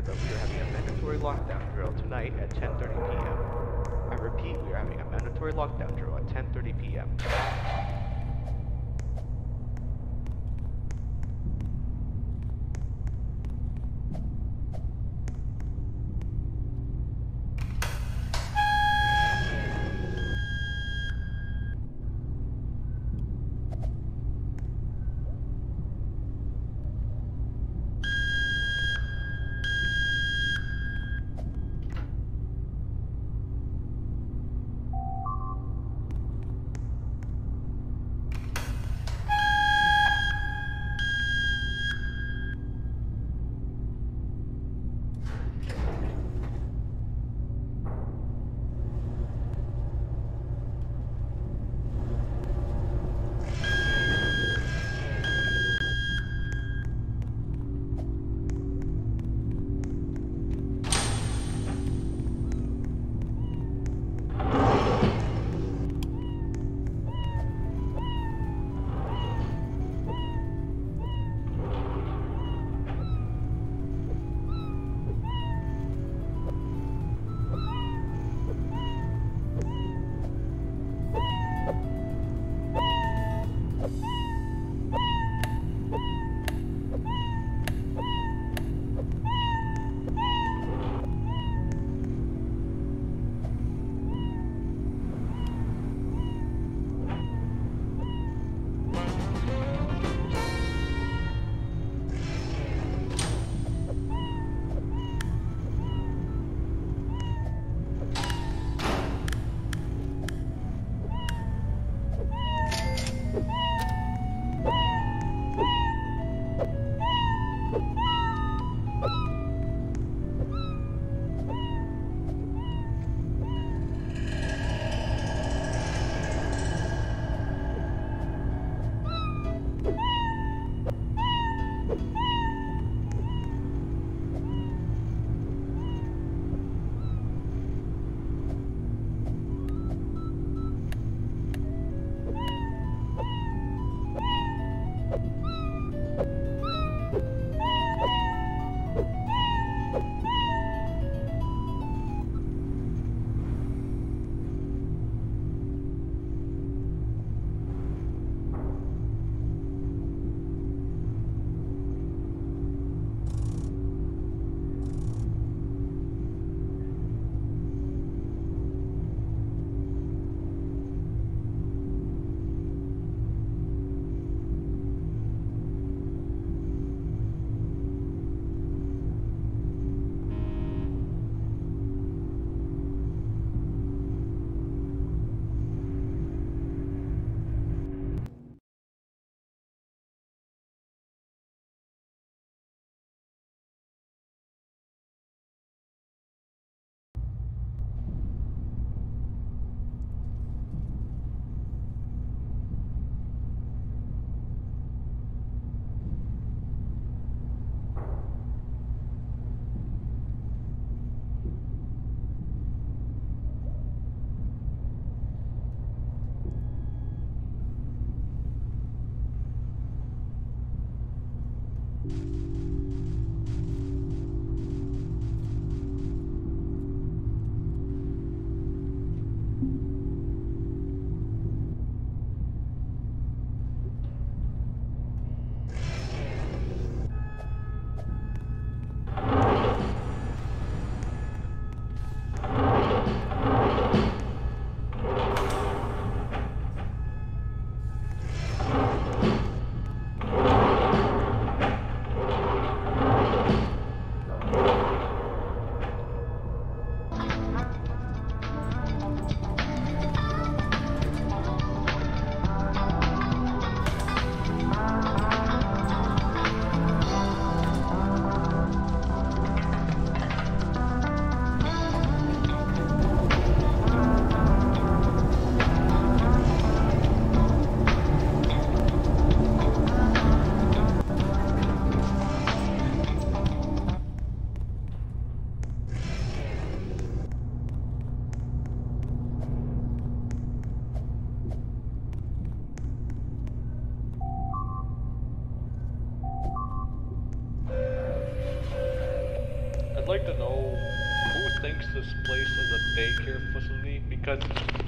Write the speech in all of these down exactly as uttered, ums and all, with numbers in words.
but we are having a mandatory lockdown drill tonight at ten thirty p m I repeat, we are having a mandatory lockdown drill at ten thirty p m this place as a daycare facility because...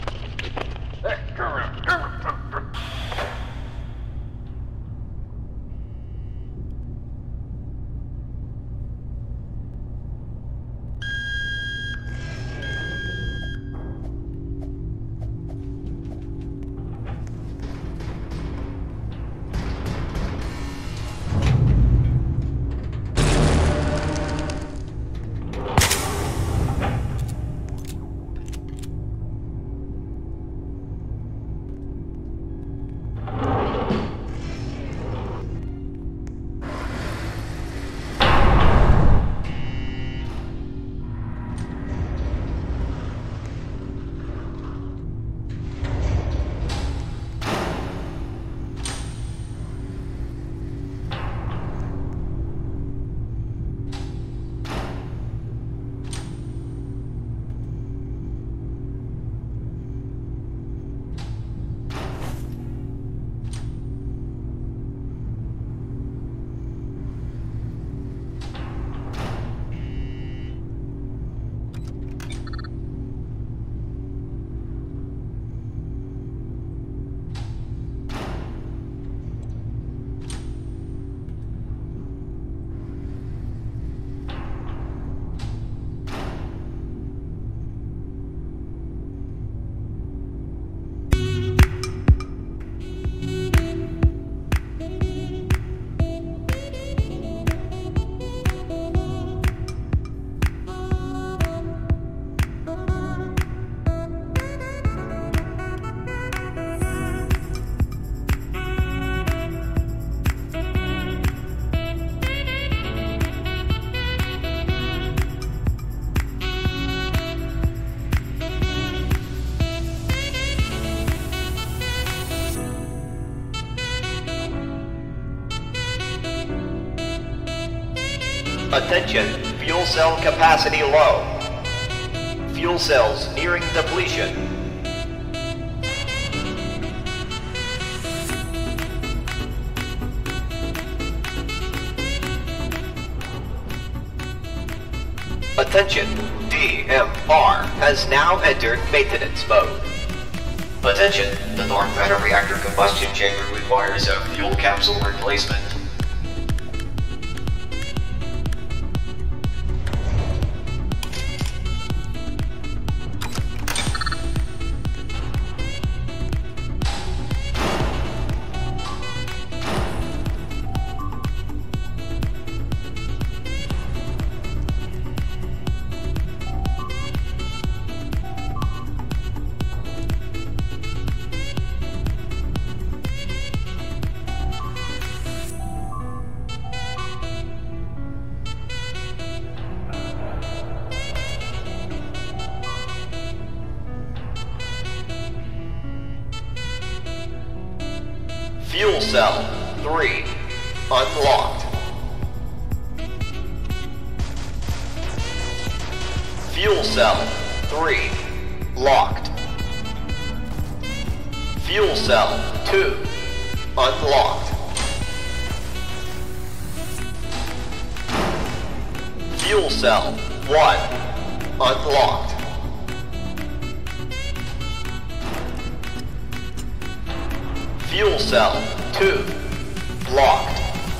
Attention, fuel cell capacity low. Fuel cells nearing depletion. Attention, D M R has now entered maintenance mode. Attention, the Dark Matter Reactor combustion chamber requires a fuel capsule replacement. Fuel cell three unlocked. Fuel cell three locked. Fuel cell two unlocked. Fuel cell one unlocked. Fuel cell two locked.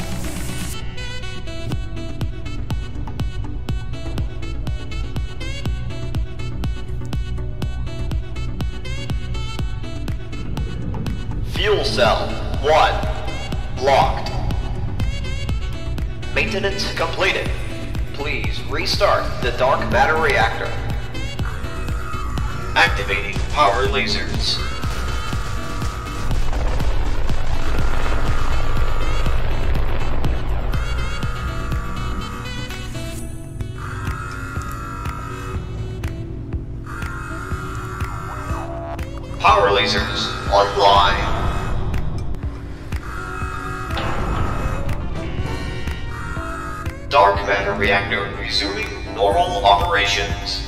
Fuel cell one locked. Maintenance completed. Please restart the dark matter reactor. Activating power lasers. Power lasers online. Dark matter reactor resuming normal operations.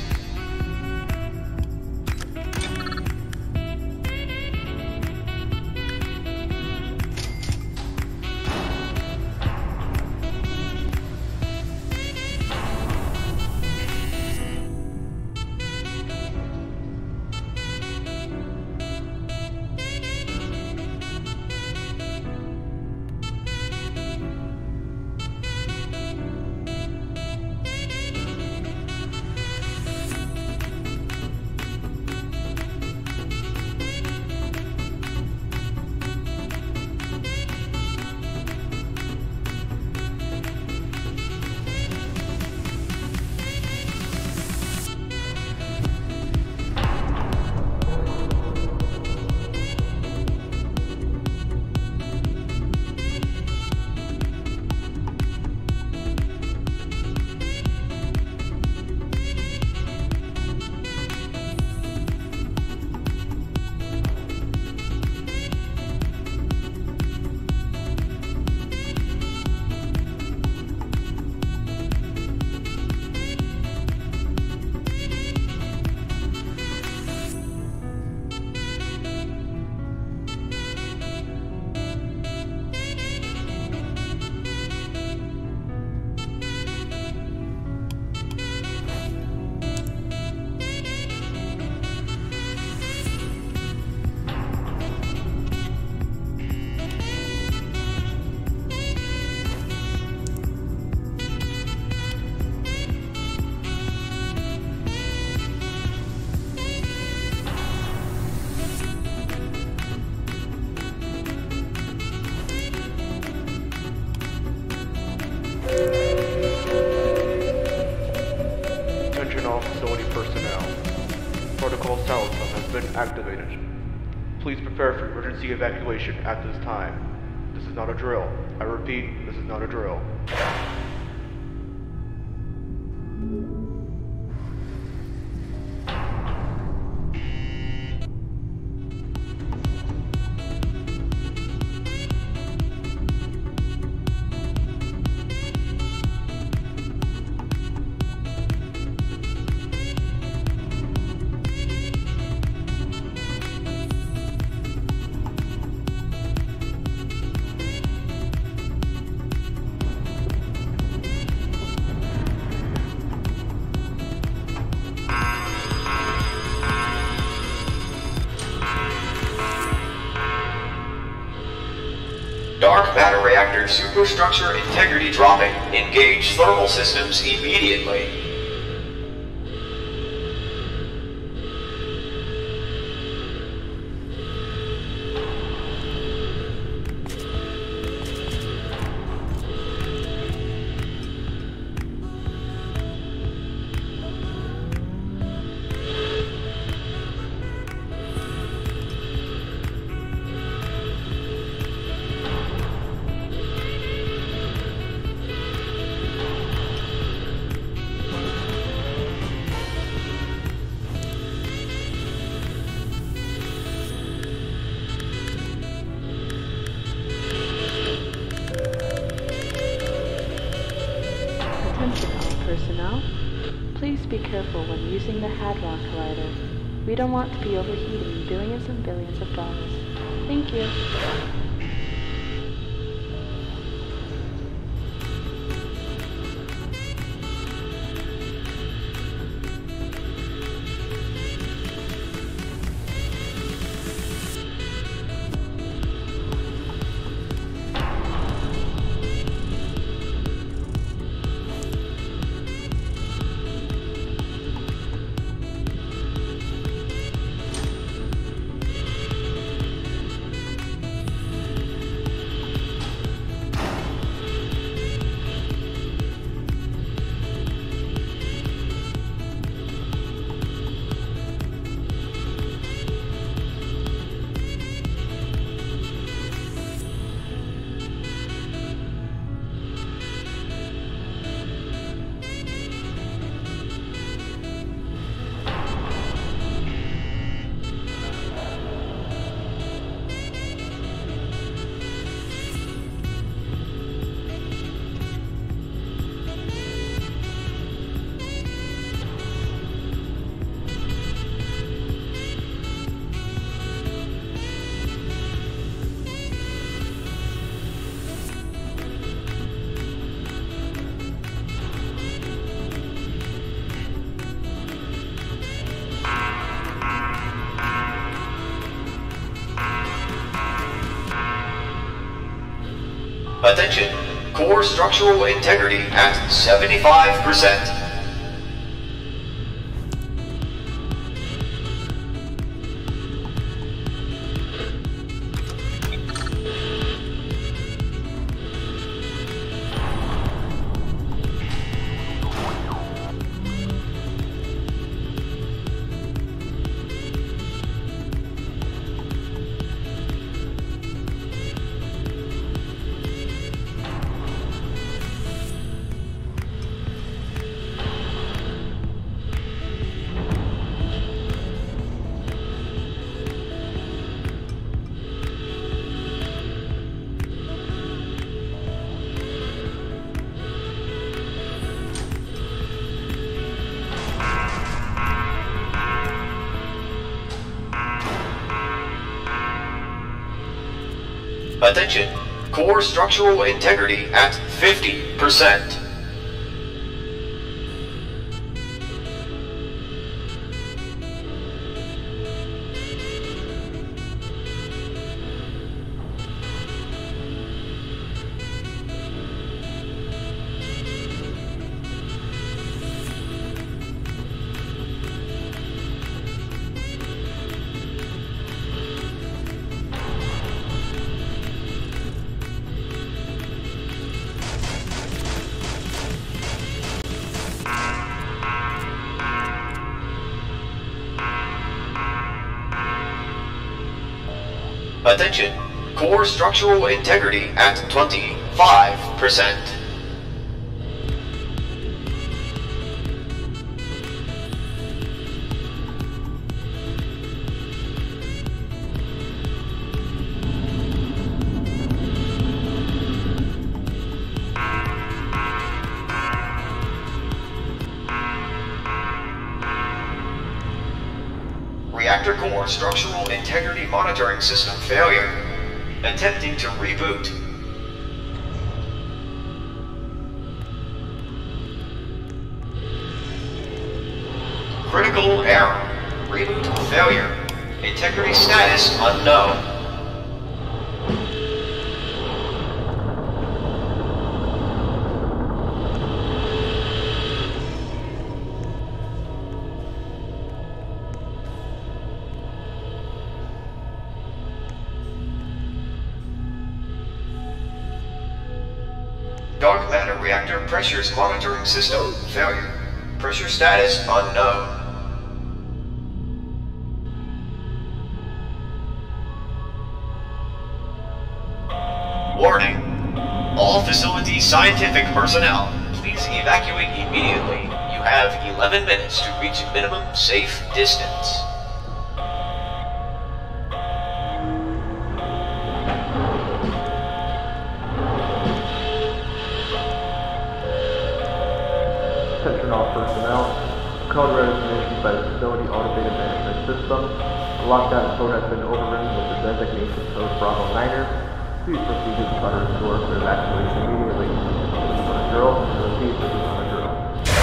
all facility personnel. Protocol Salazar has been activated. Please prepare for emergency evacuation at this time. This is not a drill. I repeat, this is not a drill. Dark matter reactor superstructure integrity dropping. Engage thermal systems immediately. Attention all personnel. Please be careful when using the Hadron Collider. We don't want to be overheating billions and billions of dollars. Thank you. Attention, core structural integrity at seventy-five percent. Attention, core structural integrity at fifty percent. Attention, core structural integrity at twenty-five percent. Reactor core structural integrity monitoring system failure. Attempting to reboot. Critical error. Reboot failure. Integrity status unknown. Dark matter reactor pressures monitoring system failure. Pressure status unknown. Warning. All facility scientific personnel, please evacuate immediately. You have eleven minutes to reach minimum safe distance. Attention all personnel. Code red is issued by the Facility Automated Management System. The lockdown code has been overridden with the designation code Bravo Niner. Please proceed to the Tartarus door for evacuation immediately. This is on a drill. I repeat, this is on a drill.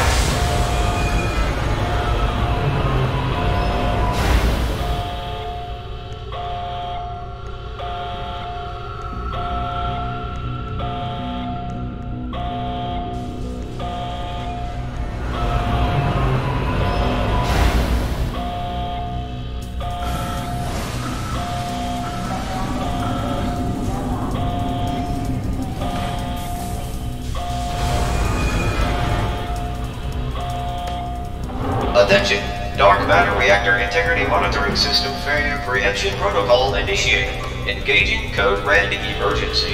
Attention! Dark matter reactor integrity monitoring system failure preemption protocol initiated. Engaging code red emergency.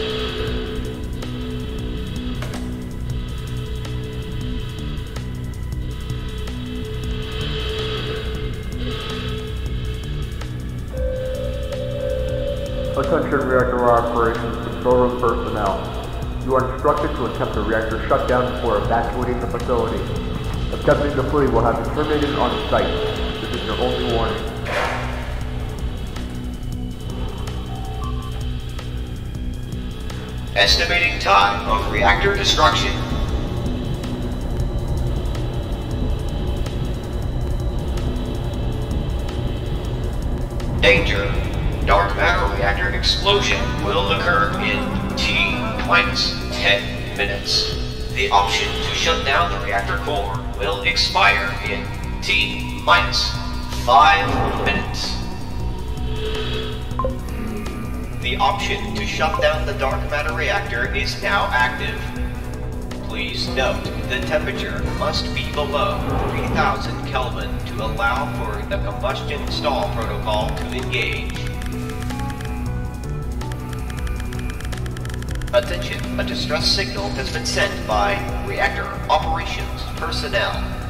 Attention reactor operations control room personnel. You are instructed to attempt a reactor shutdown before evacuating the facility. Attempting to flee will have been terminated on site. This is your only warning. Estimating time of reactor destruction. Danger. Dark matter reactor explosion will occur in T minus ten minutes. The option to shut down the reactor core will expire in T minus five minutes. The option to shut down the dark matter reactor is now active. Please note the temperature must be below three thousand Kelvin to allow for the combustion stall protocol to engage. Attention, a distress signal has been sent by reactor operations personnel.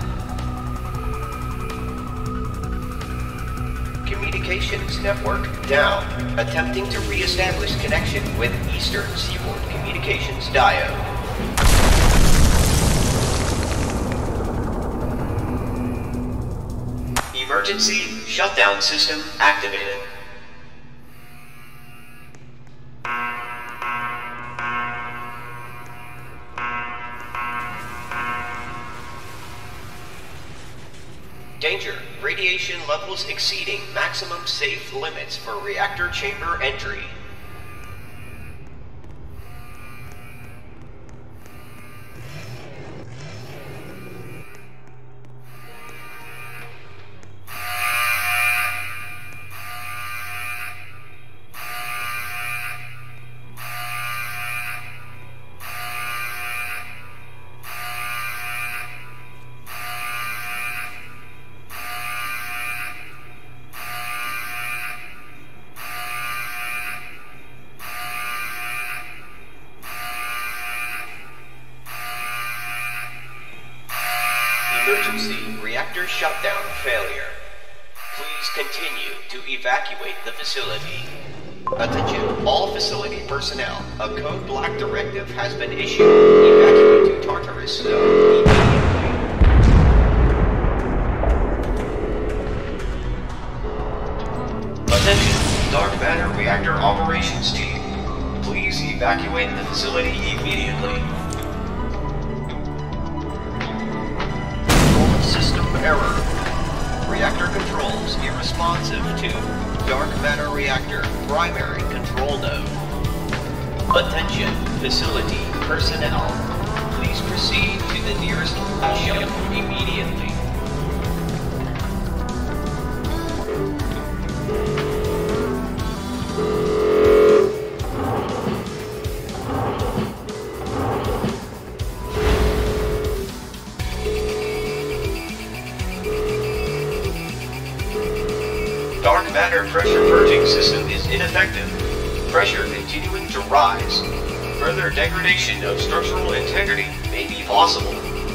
Communications network down. Attempting to re-establish connection with Eastern Seaboard Communications diode. Emergency shutdown system activated. Danger. Radiation levels exceeding maximum safe limits for reactor chamber entry. major shutdown failure. Please continue to evacuate the facility. Attention, all facility personnel. A code black directive has been issued. Evacuate to Tartarus zone immediately. Attention, dark matter reactor operations team. Please evacuate the facility immediately. System error. Reactor controls irresponsive to dark matter reactor primary control node. Attention, facility personnel. Please proceed to the nearest ship immediately. Dark matter pressure purging system is ineffective. Pressure continuing to rise. Further degradation of structural integrity may be possible.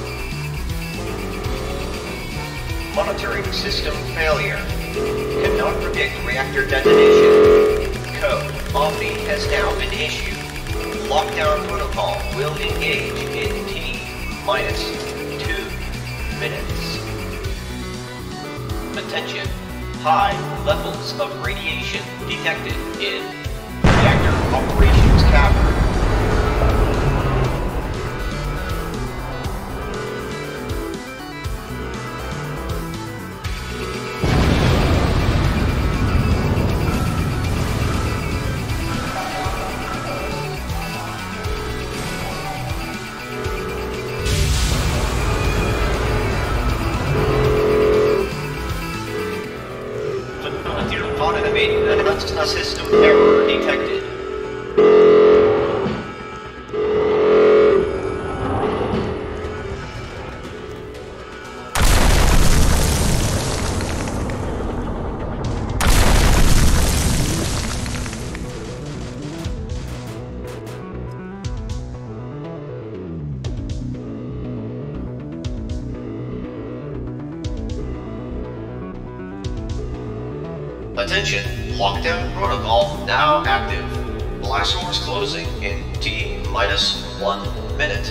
Monitoring system failure. Cannot predict reactor detonation. Code Omni has now been issued. Lockdown protocol will engage in T minus two minutes. Attention. High levels of radiation detected in reactor operations cavern. A system error detected. Attention, lockdown protocol now active. Blast doors closing in T minus one minute.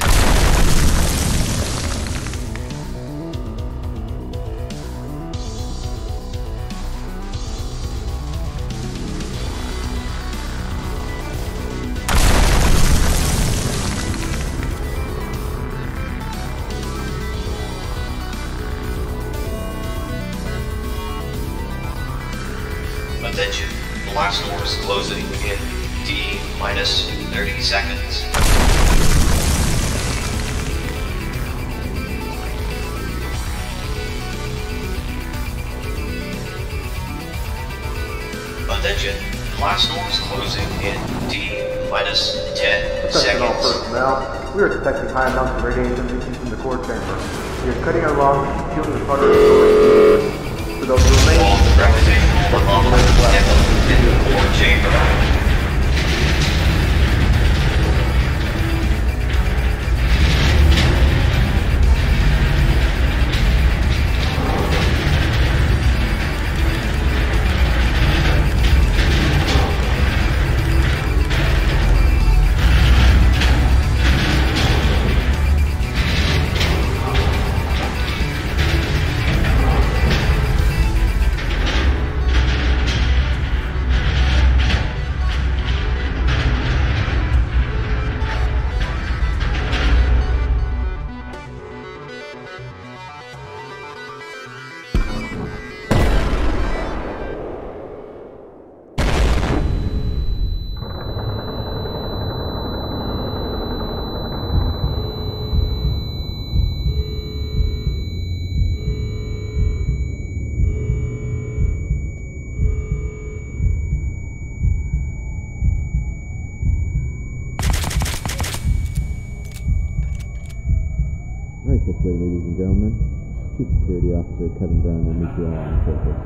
Attention, blast doors closing in T minus thirty seconds. Attention, blast doors closing in T minus ten Attention all seconds. personnel, we are detecting high amounts of radiation leaking from the core chamber. We are cutting our logs and sealing the Tartarus door. For those who remain, All gravitational anomalies detected in the core chamber. This way, ladies and gentlemen. Chief Security Officer Kevin Brown will meet you all on surface.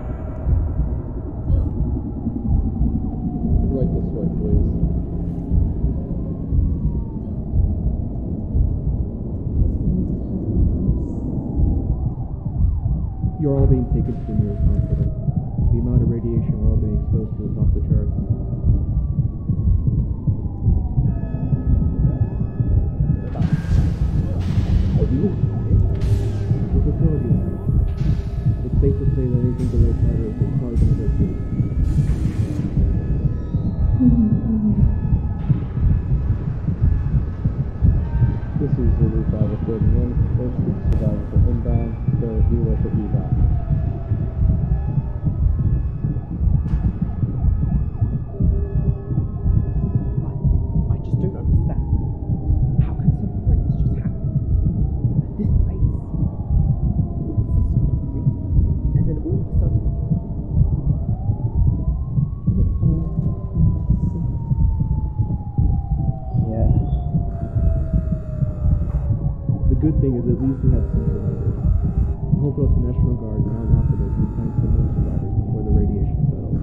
Right this way, please. You're all being taken to the nearest hospital. The amount of radiation we're all being exposed to is off the charts. The facility. It's safe to say that anything below Tartarus is probably going to go through. This is Zulu five thirty-one. First group survivors for inbound, third hero for evac. I just don't understand. How can something like this just happen? At this place, the systems were green, and then all of a sudden, Yeah. The good thing is at least we have some survivors. I hope both the National Guard and our hospitals can find some more survivors before the radiation settles.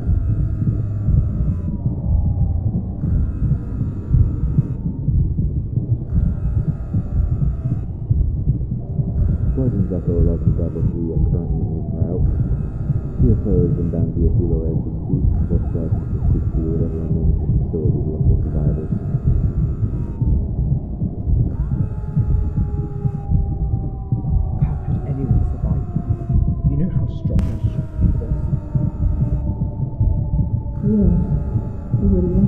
Guardians Echo eleven Bravo three are currently en route. Q S E R F is inbound via Hilo as we speak. Both flights will speak to whatever remains of the facility to look for survivors. how could anyone survive? You know how strong that shot was? Yeah, it really was.